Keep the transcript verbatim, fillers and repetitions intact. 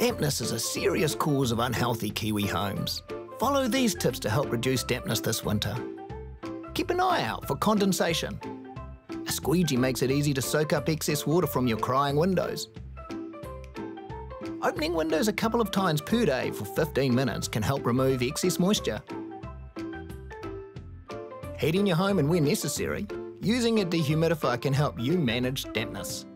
Dampness is a serious cause of unhealthy Kiwi homes. Follow these tips to help reduce dampness this winter. Keep an eye out for condensation. A squeegee makes it easy to soak up excess water from your crying windows. Opening windows a couple of times per day for fifteen minutes can help remove excess moisture. Heating your home and where necessary, using a dehumidifier can help you manage dampness.